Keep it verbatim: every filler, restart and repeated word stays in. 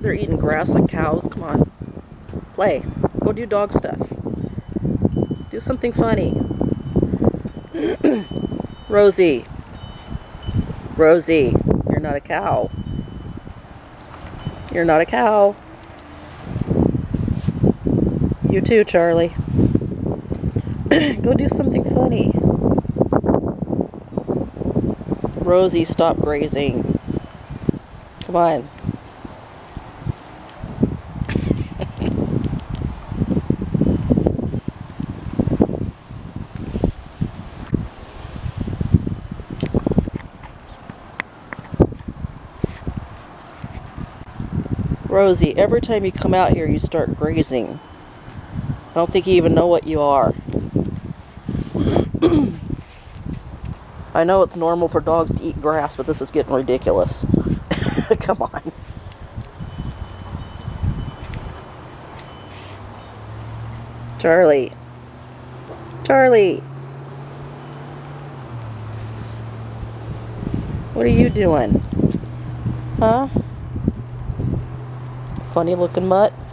They're eating grass like cows. Come on. Play. Go do dog stuff. Do something funny. Rosie. Rosie, you're not a cow. You're not a cow. You too, Charlie. Go do something funny. Rosie, stop grazing. Come on. Rosie, every time you come out here, you start grazing. I don't think you even know what you are. I know it's normal for dogs to eat grass, but this is getting ridiculous. Come on. Charlie. Charlie. What are you doing? Huh? Funny looking mutt.